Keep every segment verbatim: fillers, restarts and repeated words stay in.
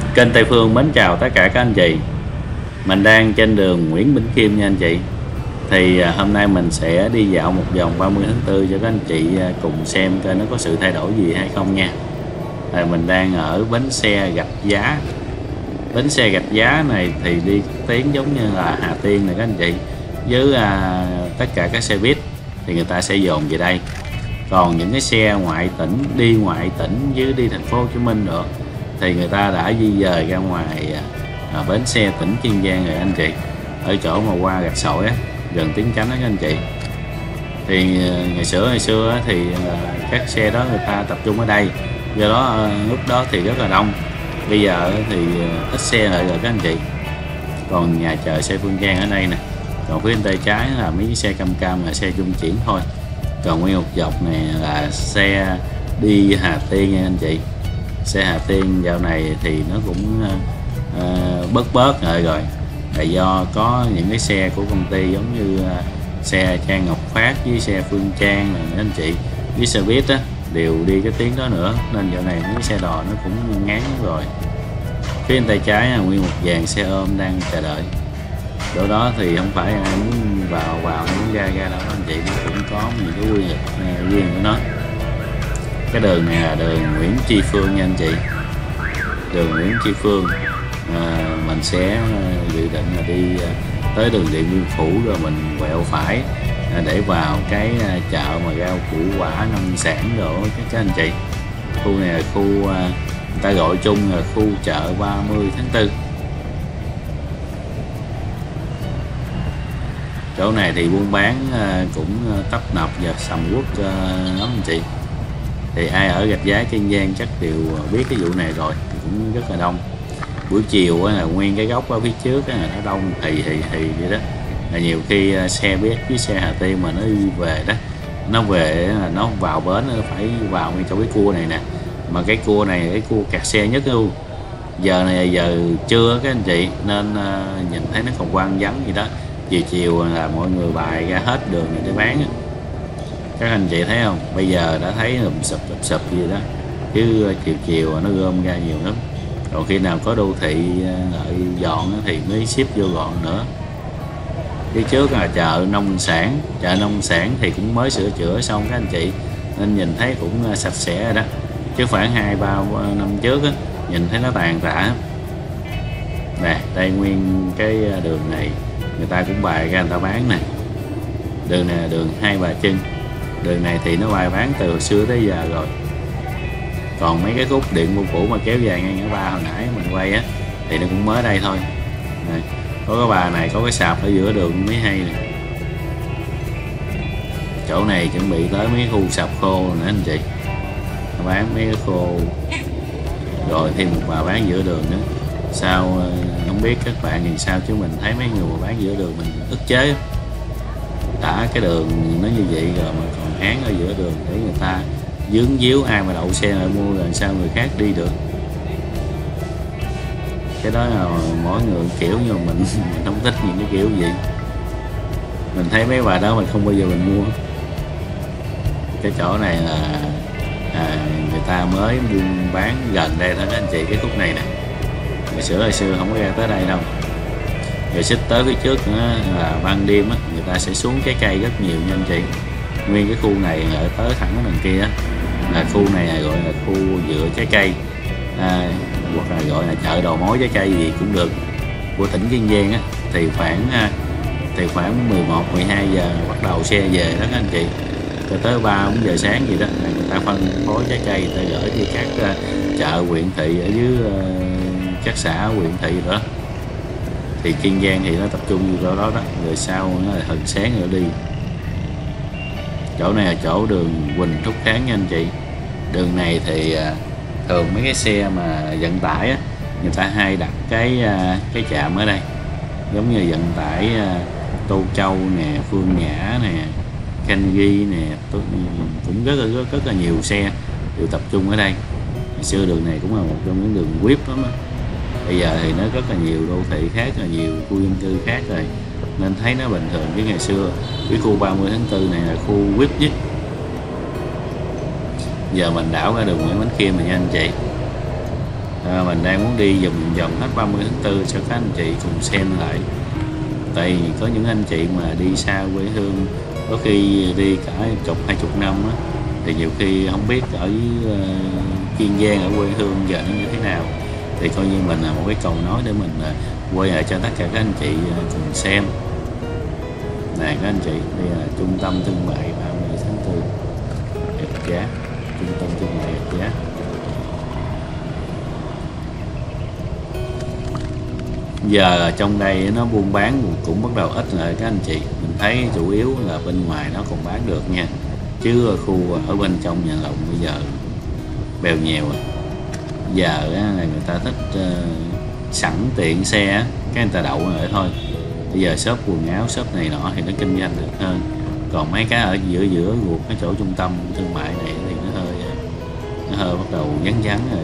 Kênh Tây Phương mến chào tất cả các anh chị. Mình đang trên đường Nguyễn Bỉnh Khiêm nha anh chị. Thì hôm nay mình sẽ đi dạo một vòng ba mươi tháng tư cho các anh chị cùng xem coi nó có sự thay đổi gì hay không nha. Rồi mình đang ở bến xe Gạch Giá. Bến xe Gạch Giá này thì đi tuyến giống như là Hà Tiên này các anh chị. Với à, tất cả các xe buýt thì người ta sẽ dồn về đây. Còn những cái xe ngoại tỉnh, đi ngoại tỉnh với đi thành phố Hồ Chí Minh nữa thì người ta đã di dời ra ngoài à, bến xe tỉnh Kiên Giang rồi anh chị, ở chỗ mà qua Gạch Sỏi á, gần Tiến Chánh đó các anh chị. Thì ngày xưa ngày xưa á, thì à, các xe đó người ta tập trung ở đây, do đó à, lúc đó thì rất là đông. Bây giờ thì ít xe lại rồi các anh chị. Còn nhà chờ xe Phương Trang ở đây nè, còn phía bên tay trái là mấy xe cam cam là xe trung chuyển thôi. Còn nguyên một dọc này là xe đi Hà Tiên nha anh chị. Xe Hà Tiên dạo này thì nó cũng uh, bớt bớt rồi rồi là do có những cái xe của công ty giống như uh, xe Trang Ngọc Phát với xe Phương Trang này anh chị, với xe buýt á đều đi cái tuyến đó nữa, nên dạo này những xe đò nó cũng ngán rồi. Phía bên tay trái là nguyên một dàn xe ôm đang chờ đợi. Chỗ đó thì không phải ai muốn vào vào muốn ra ra đâu anh chị, nó cũng có những cái quy luật riêng của nó. Cái đường này là đường Nguyễn Tri Phương nha anh chị. Đường Nguyễn Tri Phương à, mình sẽ dự định là đi tới đường Điện Biên Phủ rồi mình quẹo phải à, để vào cái chợ mà rau củ quả nông sản rồi các anh chị. Khu này là khu người ta gọi chung là khu chợ ba mươi tháng tư. Chỗ này thì buôn bán cũng tấp nập và sầm uất lắm anh chị. Thì ai ở Gạch Giá Kiên Giang chắc đều biết cái vụ này rồi, cũng rất là đông. Buổi chiều là nguyên cái góc ở phía trước là nó đông hì hì hì vậy đó. Là nhiều khi xe buýt với xe Hà Tiên mà nó đi về đó, nó về là nó vào bến nó phải vào ngay trong cái cua này nè. Mà cái cua này cái cua kẹt xe nhất luôn. Giờ này là giờ trưa các anh chị, nên uh, nhìn thấy nó còn quang vắng gì đó. Chiều chiều là mọi người bài ra hết đường này để bán. Các anh chị thấy không, bây giờ đã thấy lùm sụp lùm sụp gì đó, chứ chiều chiều nó gom ra nhiều lắm. Còn khi nào có đô thị lại dọn thì mới ship vô gọn nữa. Phía trước là chợ nông sản, chợ nông sản thì cũng mới sửa chữa xong các anh chị, nên nhìn thấy cũng sạch sẽ rồi đó. Chứ khoảng hai ba năm trước á, nhìn thấy nó tàn tạ. Nè, đây nguyên cái đường này người ta cũng bày ra người ta bán nè. Đường này là đường Hai Bà Trưng. Đường này thì nó bày bán từ hồi xưa tới giờ rồi. Còn mấy cái khúc Điện Biên Phủ mà kéo dài ngang ngã ba hồi nãy mình quay á thì nó cũng mới đây thôi. Này, có cái bà này có cái sạp ở giữa đường mới hay nè. Chỗ này chuẩn bị tới mấy khu sạp khô nữa anh chị, nó bán mấy cái khô. Rồi thêm một bà bán giữa đường nữa. Sao không biết các bạn thì sao, chứ mình thấy mấy người mà bán giữa đường mình ức chế. Đã cái đường nó như vậy rồi mà còn án ở giữa đường để người ta dướng díu, ai mà đậu xe lại mua rồi sao người khác đi được. Cái đó là mỗi người kiểu, như mình, mình không thích những cái kiểu gì. Mình thấy mấy bà đó mình không bao giờ mình mua. Cái chỗ này là à, người ta mới buôn bán gần đây thôi anh chị, cái khúc này nè. Ngày xưa hồi xưa không có ra tới đây đâu. Rồi xích tới phía trước nữa là ban đêm á, người ta sẽ xuống trái cây rất nhiều nha anh chị. Nguyên cái khu này ở tới thẳng ở đằng kia á, là khu này là gọi là khu dựa trái cây à, hoặc là gọi là chợ đầu mối trái cây gì cũng được của tỉnh Kiên Giang á. Thì khoảng thì khoảng mười một mười hai giờ bắt đầu xe về đó các anh chị, cho tới ba bốn giờ sáng gì đó là người ta phân phối trái cây, người ta gửi đi các uh, chợ huyện thị ở dưới uh, các xã huyện thị đó. Thì Kiên Giang thì nó tập trung vào đó đó, rồi sau nó là hừng sáng rồi đi. Chỗ này là chỗ đường Huỳnh Thúc Kháng nha anh chị. Đường này thì uh, thường mấy cái xe mà vận tải á, người ta hay đặt cái uh, cái trạm ở đây, giống như vận tải uh, Tô Châu nè, Phương Nhã nè, Canh Ghi nè, cũng rất là rất, rất là nhiều xe đều tập trung ở đây. Ngày xưa đường này cũng là một trong những đường víp lắm á. Bây giờ thì nó rất là nhiều đô thị khác, là nhiều khu dân cư khác rồi, nên thấy nó bình thường. Với ngày xưa cái khu ba mươi tháng tư này là khu víp nhất. Giờ mình đảo ra đường Nguyễn Bỉnh Khiêm rồi nha anh chị. à, mình đang muốn đi vòng vòng hết ba mươi tháng tư cho các anh chị cùng xem lại. Tại vì có những anh chị mà đi xa quê hương, có khi đi cả chục hai chục năm á, thì nhiều khi không biết ở uh, Kiên Giang, ở quê hương giờ nó như thế nào, thì coi như mình là một cái cầu nối để mình uh, quay lại cho tất cả các anh chị uh, cùng xem. Này các anh chị, đây là trung tâm thương mại ba mươi tháng tư Rạch Giá, trung tâm thương mại Rạch Giá. Giờ ở trong đây nó buôn bán cũng bắt đầu ít lại các anh chị. Mình thấy chủ yếu là bên ngoài nó còn bán được nha, chứ ở khu ở bên trong nhà lồng bây giờ bèo nhèo rồi. Giờ là người ta thích uh, sẵn tiện xe, cái người ta đậu lại thôi. Bây giờ shop quần áo, shop này nọ thì nó kinh doanh được hơn. Còn mấy cái ở giữa giữa ruột cái chỗ trung tâm thương mại này thì nó hơi nó hơi bắt đầu vắng vắng rồi.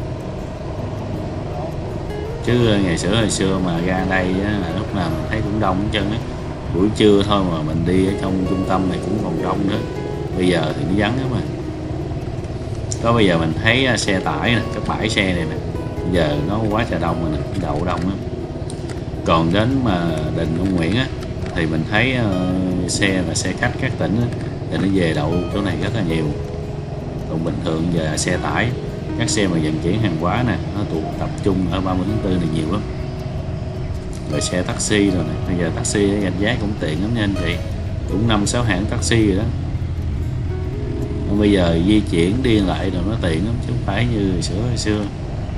Chứ ngày xưa hồi xưa mà ra đây á, là lúc nào mình thấy cũng đông hết trơn á. Buổi trưa thôi mà mình đi ở trong trung tâm này cũng còn đông nữa. Bây giờ thì nó vắng lắm mà. Có bây giờ mình thấy xe tải nè, cái bãi xe này nè, giờ nó quá trời đông rồi nè, đậu đông á. Còn đến mà đình ông Nguyễn á thì mình thấy uh, xe là xe khách các tỉnh á, thì nó về đậu chỗ này rất là nhiều. Còn bình thường giờ xe tải, các xe mà vận chuyển hàng hóa nè, nó tụ tập trung ở ba mươi tháng tư này nhiều lắm. Rồi xe taxi rồi nè, bây giờ taxi ở Rạch Giá cũng tiện lắm nha anh chị, cũng năm sáu hãng taxi rồi đó. Còn bây giờ di chuyển đi lại rồi nó tiện lắm chứ không phải như hồi xưa hồi xưa.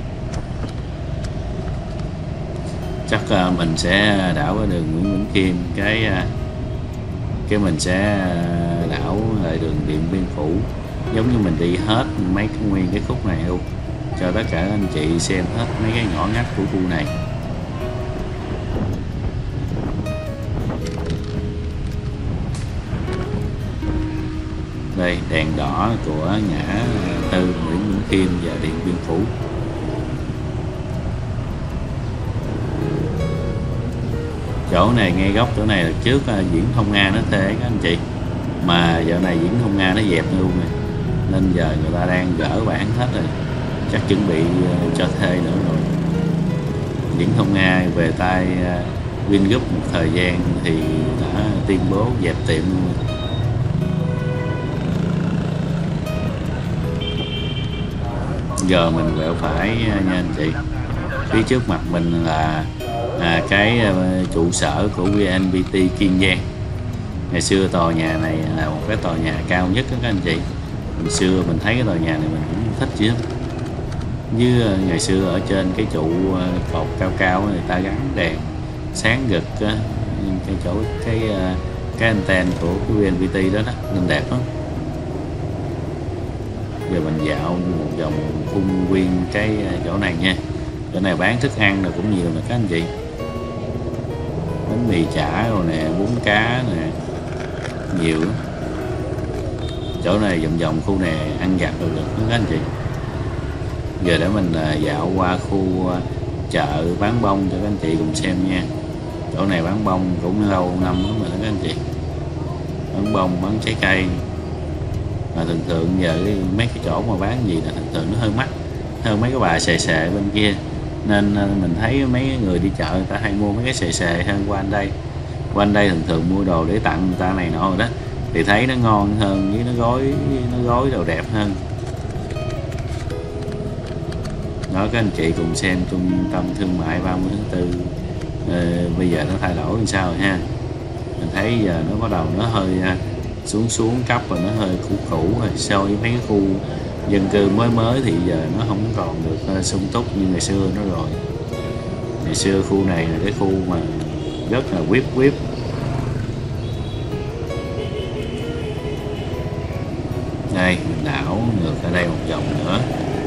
Chắc uh, mình sẽ đảo ở đường Nguyễn Bỉnh Khiêm, cái uh, cái mình sẽ đảo lại đường Điện Biên Phủ, giống như mình đi hết mấy cái nguyên cái khúc này luôn, cho tất cả anh chị xem hết mấy cái ngõ ngách của khu này. Đây đèn đỏ của ngã tư Nguyễn Bỉnh Khiêm và Điện Biên Phủ. Chỗ này ngay góc chỗ này là trước uh, Viễn Thông Nga nó thuê các anh chị, mà dạo này Viễn Thông Nga nó dẹp luôn rồi, nên giờ người ta đang gỡ bản hết rồi, chắc chuẩn bị uh, cho thuê nữa rồi. Viễn Thông Nga về tay uh, Vingroup một thời gian thì đã tuyên bố dẹp tiệm luôn. Giờ mình quẹo phải uh, nha anh chị. Phía trước mặt mình là à, cái uh, trụ sở của vê en pê tê Kiên Giang. Ngày xưa tòa nhà này là một cái tòa nhà cao nhất đó các anh chị. Hồi xưa mình thấy cái tòa nhà này mình cũng thích chứ. Như uh, ngày xưa ở trên cái trụ uh, cột cao cao người ta gắn đèn sáng rực uh, cái chỗ cái uh, cái anten của cái vê en pê tê đó đó nên đẹp lắm. Giờ mình dạo một vòng khuôn viên cái uh, chỗ này nha. Chỗ này bán thức ăn rồi cũng nhiều nè các anh chị, bánh mì chả rồi nè, bún cá nè, nhiều lắm. Chỗ này vòng vòng khu này ăn vặt được được các anh chị. Giờ để mình dạo qua khu chợ bán bông cho các anh chị cùng xem nha. Chỗ này bán bông cũng lâu năm lắm rồi đó các anh chị, bán bông bán trái cây. Mà thường thường giờ mấy cái chỗ mà bán gì là thường thường nó hơi mắc hơn mấy cái bà xề xề bên kia, nên mình thấy mấy người đi chợ người ta hay mua mấy cái xề xề hơn qua anh đây. Qua anh đây thường thường mua đồ để tặng người ta này nọ rồi đó, thì thấy nó ngon hơn, với nó gói nó gói đồ đẹp hơn. Đó các anh chị cùng xem trung tâm thương mại ba mươi tháng tư ờ, bây giờ nó thay đổi làm sao rồi ha. Mình thấy giờ nó bắt đầu nó hơi xuống xuống cấp và nó hơi cũ cũ rồi, so với mấy cái khu dân cư mới mới thì giờ nó không còn được sung túc như ngày xưa nữa rồi. Ngày xưa khu này là cái khu mà rất là quýp quýp. Đây mình đảo ngược ở đây một vòng nữa.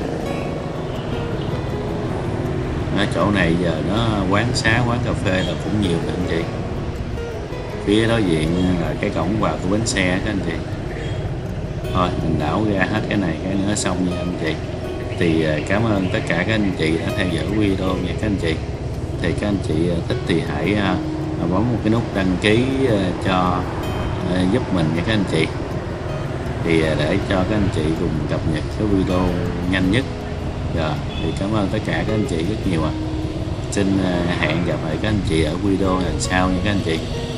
Ở chỗ này giờ nó quán xá, quán cà phê là cũng nhiều các anh chị. Phía đối diện là cái cổng vào của bến xe các anh chị. Thôi mình đảo ra hết cái này cái nữa xong nha anh chị. Thì cảm ơn tất cả các anh chị đã theo dõi video nha các anh chị. Thì các anh chị thích thì hãy bấm một cái nút đăng ký cho giúp mình nha các anh chị, thì để cho các anh chị cùng cập nhật cái video nhanh nhất Rồi, thì cảm ơn tất cả các anh chị rất nhiều ạ. Xin à, hẹn gặp lại các anh chị ở video lần sau nha các anh chị.